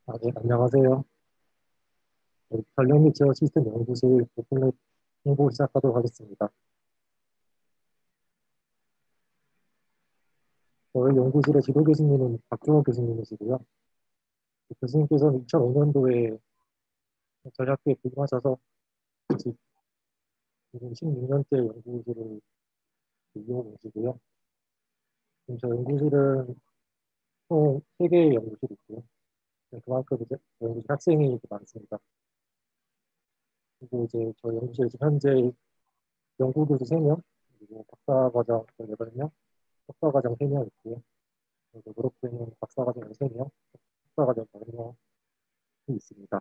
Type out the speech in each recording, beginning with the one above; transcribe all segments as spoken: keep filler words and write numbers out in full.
아, 네, 안녕하세요. 네, 전력 및 제어 시스템 연구실 오픈랩 홍보 시작하도록 하겠습니다. 저희 연구실의 지도 교수님은 박종호 교수님이시고요. 그 교수님께서는 이천오 년도에 저희 학교에 부임하셔서 지금 십육 년째 연구실을 이용하고 계시고요. 지금 저 연구실은 총 세 개의 연구실이 있고요. 네, 그만큼 이제 연구실 학생이 많습니다. 그리고 이제 저희 연구실에 지금 현재 연구교수 세 명, 그리고 박사과정 여덟 명, 석사과정 세 명 있고요. 그리고 졸업생은 박사과정 세 명, 석사과정 네 명이 있습니다.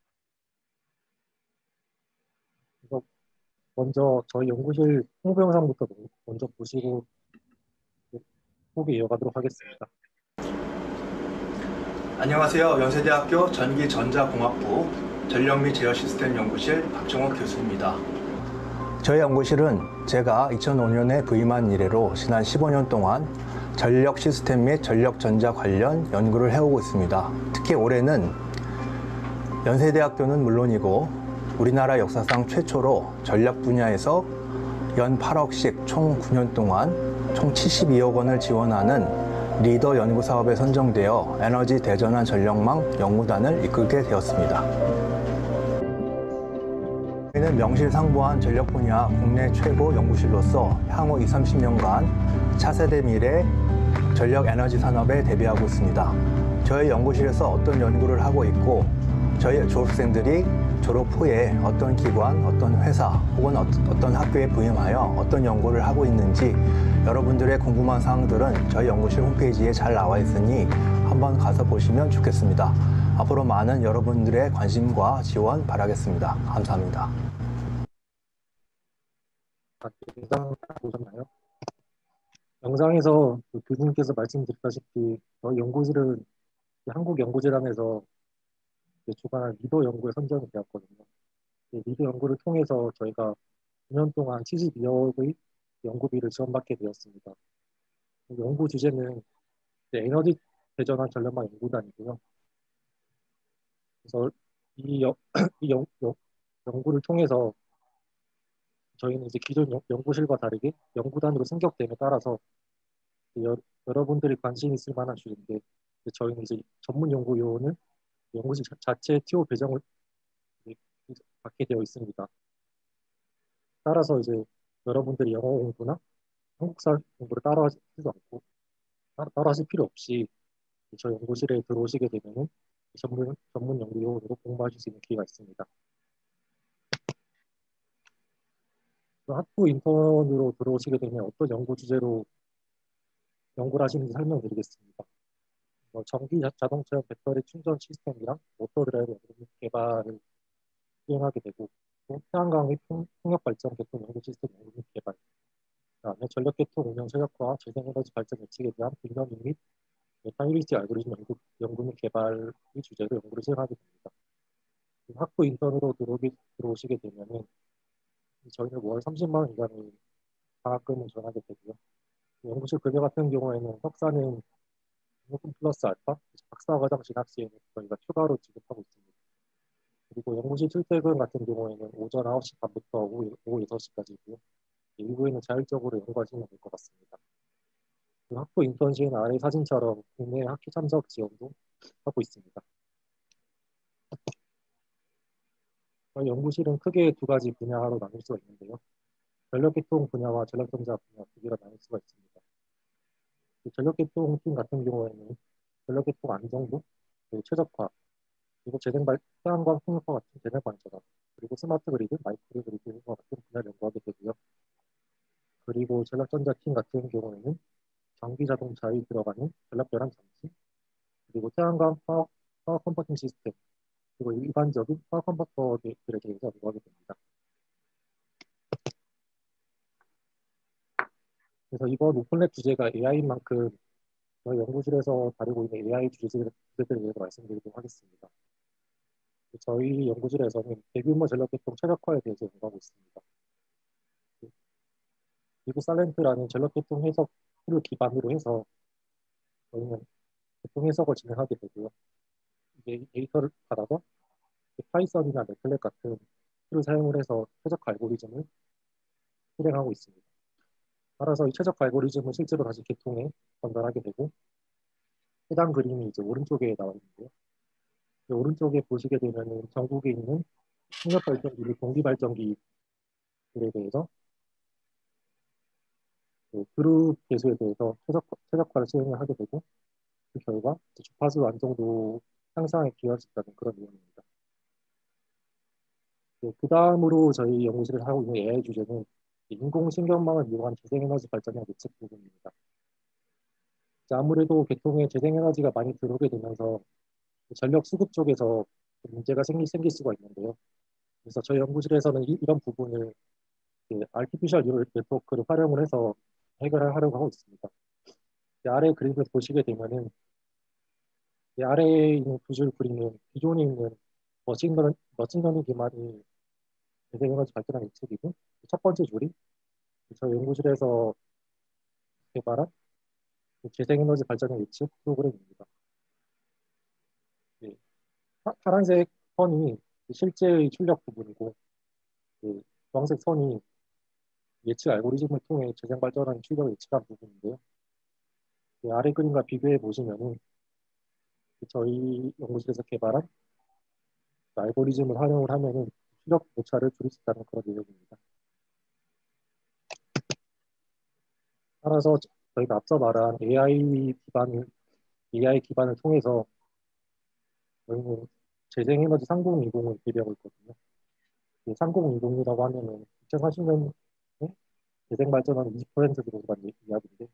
그래서 먼저 저희 연구실 홍보 영상부터 먼저 보시고 후기 이어가도록 하겠습니다. 안녕하세요. 연세대학교 전기전자공학부 전력 및 제어 시스템 연구실 박정호 교수입니다. 저희 연구실은 제가 이천오 년에 부임한 이래로 지난 십오 년 동안 전력 시스템 및 전력 전자 관련 연구를 해오고 있습니다. 특히 올해는 연세대학교는 물론이고 우리나라 역사상 최초로 전력 분야에서 연 팔억씩 총 구 년 동안 총 칠십이억 원을 지원하는 리더 연구 사업에 선정되어 에너지 대전환 전력망 연구단을 이끌게 되었습니다. 저희는 명실상부한 전력 분야 국내 최고 연구실로서 향후 이십, 삼십 년간 차세대 미래 전력 에너지 산업에 대비하고 있습니다. 저희 연구실에서 어떤 연구를 하고 있고 저희 졸업생들이 졸업 후에 어떤 기관, 어떤 회사 혹은 어떤 학교에 부임하여 어떤 연구를 하고 있는지 여러분들의 궁금한 사항들은 저희 연구실 홈페이지에 잘 나와 있으니 한번 가서 보시면 좋겠습니다. 앞으로 많은 여러분들의 관심과 지원 바라겠습니다. 감사합니다. 아, 영상 보셨나요? 영상에서 그 교수님께서 말씀드렸다시피 저희 연구실은 한국연구재단에서 주관한 리더 연구에 선정이 되었거든요. 이 리더 연구를 통해서 저희가 구 년 동안 칠십이억의 연구비를 지원받게 되었습니다. 연구 주제는 에너지 대전환 전력망 연구단이고요. 그래서 이, 여, 이 연, 연, 연구를 통해서 저희는 이제 기존 연, 연구실과 다르게 연구단으로 승격됨에 따라서 여, 여러분들이 관심 있을 만한 주제인데 저희는 이제 전문 연구 요원을 연구실 자체 티오 배정을 받게 되어 있습니다. 따라서 이제 여러분들이 영어 공부나 한국사 공부를 따라 하지도 않고 따라, 따라 하실 필요 없이 저희 연구실에 들어오시게 되면은 전문 전문 연구 요원으로 공부하실 수 있는 기회가 있습니다. 학부 인턴으로 들어오시게 되면 어떤 연구 주제로 연구를 하시는지 설명드리겠습니다. 뭐 전기 자, 자동차 배터리 충전 시스템이랑 모터 드라이브 연구 개발을 수행하게 되고 또 태양광 및 풍- 풍력 발전 개통 연구 시스템 연구 및 개발, 그다음에 전력 개통 운영 최적화, 재생에너지 발전 예측에 대한 빅러닝 및 메타유리티 알고리즘 연구, 연구 및 개발의 주제로 연구를 수행하게 됩니다. 학부 인턴으로 들어오기, 들어오시게 되면은 저희는 월 삼십만 원 이하의 장학금을 전하게 되고요. 연구실 급여 같은 경우에는 석사는 등록금 플러스 알파, 박사과정 진학 시에는 저희가 추가로 지급하고 있습니다. 그리고 연구실 출퇴근 같은 경우에는 오전 아홉 시 반부터 오후, 오후 여섯 시까지고요. 일부에는 자율적으로 연구하시면 될 것 같습니다. 그 학부 인턴 시에는 아래 사진처럼 국내 학회 참석 지원도 하고 있습니다. 저희 연구실은 크게 두 가지 분야로 나눌 수가 있는데요. 전력계통 분야와 전력전자 분야 두 개가 나눌 수가 있습니다. 그 전력계통팀 같은 경우에는 전력계통 안정도, 그리고 최적화, 그리고 재생발, 태양광 풍력화 같은 재생발 전환, 그리고 스마트 그리드, 마이크로 그리드와 같은 분야를 연구하게 되고요. 그리고 전력전자팀 같은 경우에는 전기 자동차에 들어가는 전력 변환 장치, 그리고 태양광 파워, 파워 컨버팅 시스템, 그리고 일반적인 파워 컨버터들에 대해서 연구하게 됩니다. 그래서 이번 오픈랩 주제가 에이아이인 만큼 저희 연구실에서 다루고 있는 에이아이 주제들에 대해서 말씀드리도록 하겠습니다. 저희 연구실에서는 대규모 전력계통 최적화에 대해서 연구하고 있습니다. 미국 살렌트라는 전력계통 해석 툴을 기반으로 해서 저희는 계통 해석을 진행하게 되고요. 이게 데이- 데이터를 받아서 파이썬이나 매틀랩 같은 툴을 사용을 해서 최적화 알고리즘을 실행하고 있습니다. 따라서 이 최적화 알고리즘은 실제로 다시 계통에 전달하게 되고 해당 그림이 이제 오른쪽에 나와 있는데요. 이 오른쪽에 보시게 되면은 전국에 있는 풍력 발전기 및 공기 발전기들에 대해서 그 그룹 개수에 대해서 최적, 최적화를 시행을 하게 되고 그 결과 주파수 안정도 향상에 기여할 수 있다는 그런 내용입니다. 네, 그 다음으로 저희 연구실에서 하고 있는 에이아이 주제는 인공신경망을 이용한 재생에너지 발전의 예측 부분입니다. 이제 아무래도 계통에 재생에너지가 많이 들어오게 되면서 전력 수급 쪽에서 문제가 생기, 생길 수가 있는데요. 그래서 저희 연구실에서는 이, 런 부분을 그 artificial neural network를 활용을 해서 해결하려고 하고 있습니다. 이 아래 그림을 보시게 되면은 이 아래에 있는 두 줄 그림은 기존에 있는 머신러닝, 머신러닝 기반의 재생에너지 발전의 예측이고 첫 번째 줄이 저희 연구실에서 개발한 재생에너지 발전의 예측 프로그램입니다. 예, 파, 파란색 선이 실제의 출력 부분이고 그 주황색 선이 예측 알고리즘을 통해 재생 발전하는 출력을 예측한 부분인데요. 그 아래 그림과 비교해 보시면은 저희 연구실에서 개발한 그 알고리즘을 활용을 하면은 출력 오차를 줄일 수 있다는 그런 내용입니다. 따라서 저희가 앞서 말한 에이아이 기반 에이아이 기반을 통해서 저희는 재생에너지 삼공이공을 대비하고 있거든요. 삼공이공이라고 하면은 이천사십 년에 재생 발전은 이십 퍼센트 들어오는 이야기인데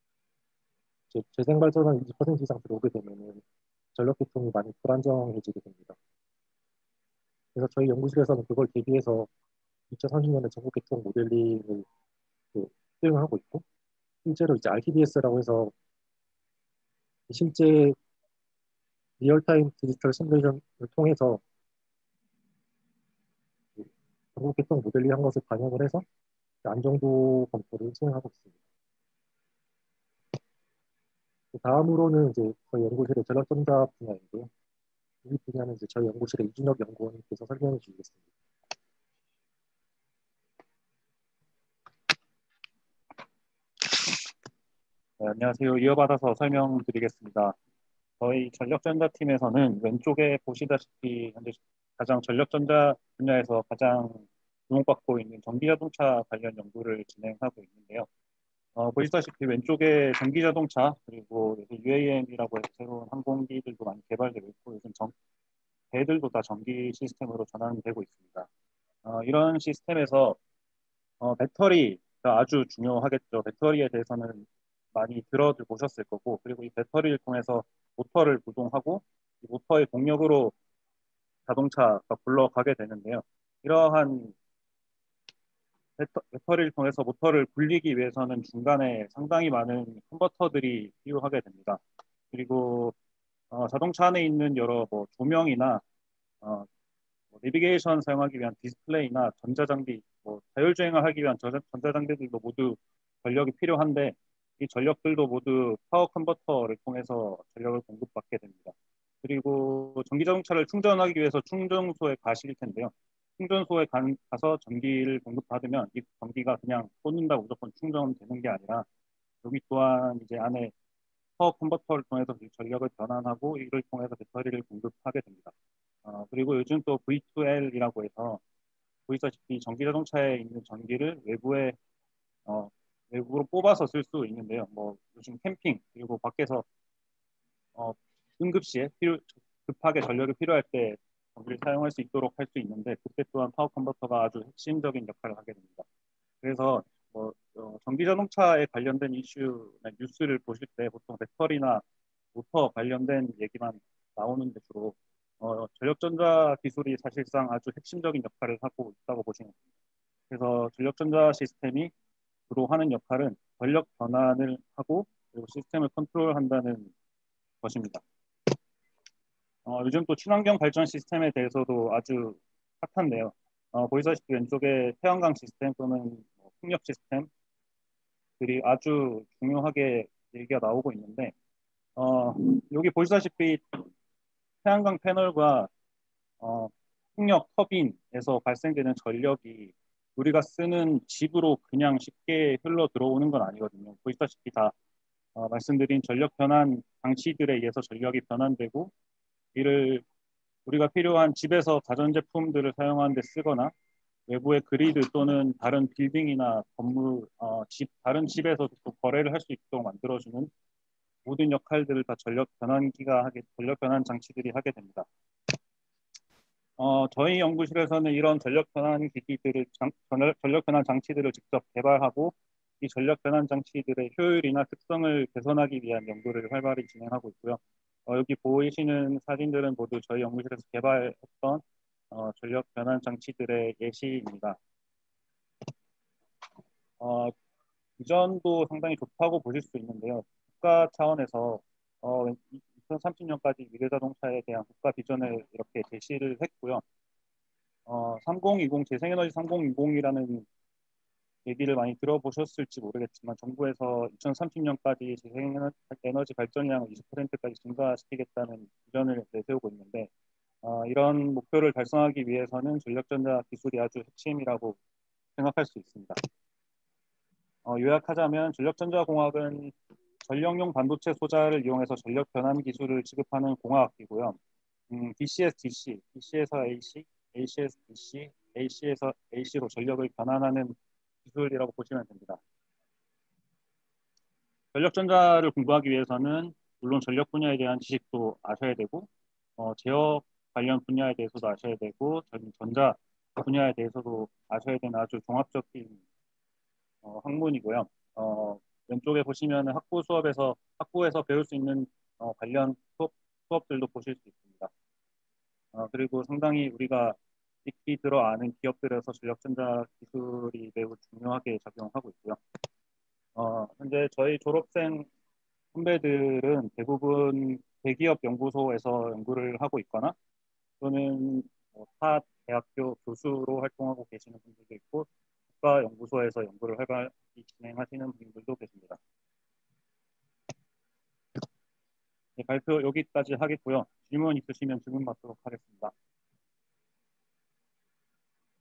재생 발전은 이십 퍼센트 이상 들어오게 되면은 전력 계통이 많이 불안정해지게 됩니다. 그래서 저희 연구실에서는 그걸 대비해서 이천삼십 년에 전국 계통 모델링을 그 수행하고 있고 실제로 이제 알티디에스라고 해서 실제 리얼타임 디지털 시뮬레이션을 통해서 그 전국 계통 모델링 한 것을 반영을 해서 안정도 검토를 수행하고 있습니다. 그 다음으로는 이제 저희 연구실의 전력전자 분야인데요. 이 분야는 이제 저희 연구실의 이준혁 연구원님께서 설명해 주시겠습니다. 네, 안녕하세요. 이어받아서 설명드리겠습니다. 저희 전력전자팀에서는 왼쪽에 보시다시피 현재 가장 전력전자 분야에서 가장 주목받고 있는 전기자동차 관련 연구를 진행하고 있는데요. 어, 보시다시피 왼쪽에 전기자동차 그리고 유에이엠이라고 해서 새로운 항공기들도 많이 개발되고 있고 요즘 전, 배들도 다 전기 시스템으로 전환되고 있습니다. 어, 이런 시스템에서 어, 배터리가 아주 중요하겠죠. 배터리에 대해서는 많이 들어들 보셨을 거고, 그리고 이 배터리를 통해서 모터를 구동하고, 이 모터의 동력으로 자동차가 굴러가게 되는데요. 이러한 배터, 배터리를 통해서 모터를 굴리기 위해서는 중간에 상당히 많은 컨버터들이 필요하게 됩니다. 그리고 어, 자동차 안에 있는 여러 뭐 조명이나 어, 뭐 내비게이션 사용하기 위한 디스플레이나 전자장비, 뭐 자율주행을 하기 위한 전자, 전자장비들도 모두 전력이 필요한데 이 전력들도 모두 파워 컨버터를 통해서 전력을 공급받게 됩니다. 그리고 전기자동차를 충전하기 위해서 충전소에 가실 텐데요. 충전소에 간, 가서 전기를 공급받으면 이 전기가 그냥 쏟는다고 무조건 충전되는 게 아니라 여기 또한 이제 안에 파워 컨버터를 통해서 전력을 변환하고 이를 통해서 배터리를 공급하게 됩니다. 어, 그리고 요즘 또 브이 투 엘이라고 해서 보시다시피 전기자동차에 있는 전기를 외부에 어, 외부로 뽑아서 쓸 수 있는데요. 뭐 요즘 캠핑 그리고 밖에서 어, 응급시에 필요, 급하게 전력이 필요할 때 전기를 사용할 수 있도록 할 수 있는데 그때 또한 파워 컨버터가 아주 핵심적인 역할을 하게 됩니다. 그래서 뭐 어, 전기자동차에 관련된 이슈나 뉴스를 보실 때 보통 배터리나 모터 관련된 얘기만 나오는데 주로 어, 전력전자 기술이 사실상 아주 핵심적인 역할을 하고 있다고 보시면 됩니다. 그래서 전력전자 시스템이 주로 하는 역할은 전력 변환을 하고 그리고 시스템을 컨트롤한다는 것입니다. 어, 요즘 또 친환경 발전 시스템에 대해서도 아주 핫한데요. 어, 보시다시피 왼쪽에 태양광 시스템 또는 뭐 풍력 시스템들이 아주 중요하게 얘기가 나오고 있는데 어, 여기 보시다시피 태양광 패널과 어, 풍력 터빈에서 발생되는 전력이 우리가 쓰는 집으로 그냥 쉽게 흘러 들어오는 건 아니거든요. 보시다시피 다 어, 말씀드린 전력 변환 장치들에 의해서 전력이 변환되고 이를 우리가 필요한 집에서 가전제품들을 사용하는 데 쓰거나 외부의 그리드 또는 다른 빌딩이나 건물, 어, 집, 다른 집에서도 또 거래를 할 수 있도록 만들어주는 모든 역할들을 다 전력 변환기가 하게, 전력 변환 장치들이 하게 됩니다. 어, 저희 연구실에서는 이런 전력 변환 기기들을, 장, 전력, 전력 변환 장치들을 직접 개발하고 이 전력 변환 장치들의 효율이나 특성을 개선하기 위한 연구를 활발히 진행하고 있고요. 어, 여기 보이시는 사진들은 모두 저희 연구실에서 개발했던 어, 전력 변환 장치들의 예시입니다. 어, 비전도 상당히 좋다고 보실 수 있는데요. 국가 차원에서 어, 이천삼십 년까지 미래자동차에 대한 국가 비전을 이렇게 제시를 했고요. 어, 삼공이공 재생에너지 삼공이공이라는 얘기를 많이 들어보셨을지 모르겠지만 정부에서 이천삼십 년까지 재생에너지 발전량을 이십 퍼센트까지 증가시키겠다는 비전을 내세우고 있는데 어, 이런 목표를 달성하기 위해서는 전력전자 기술이 아주 핵심이라고 생각할 수 있습니다. 어, 요약하자면 전력전자공학은 전력용 반도체 소자를 이용해서 전력 변환 기술을 지급하는 공학이고요. 음, 디씨에서 디씨, 디씨에서 에이씨, 에이씨에서 디씨, 에이씨에서 에이씨로 전력을 변환하는 기술이라고 보시면 됩니다. 전력전자를 공부하기 위해서는 물론 전력 분야에 대한 지식도 아셔야 되고 어, 제어 관련 분야에 대해서도 아셔야 되고 전자 분야에 대해서도 아셔야 되는 아주 종합적인 어, 학문이고요. 어, 왼쪽에 보시면 학부 수업에서 학부에서 배울 수 있는 어, 관련 수업, 수업들도 보실 수 있습니다. 어, 그리고 상당히 우리가 익히 들어 아는 기업들에서 전력전자 기술이 매우 중요하게 작용하고 있고요. 어, 현재 저희 졸업생 선배들은 대부분 대기업 연구소에서 연구를 하고 있거나 또는 뭐, 타 대학교 교수로 활동하고 계시는 분들도 있고 국가연구소에서 연구를 활발히 진행하시는 분들도 계십니다. 네, 발표 여기까지 하겠고요. 질문 있으시면 질문 받도록 하겠습니다.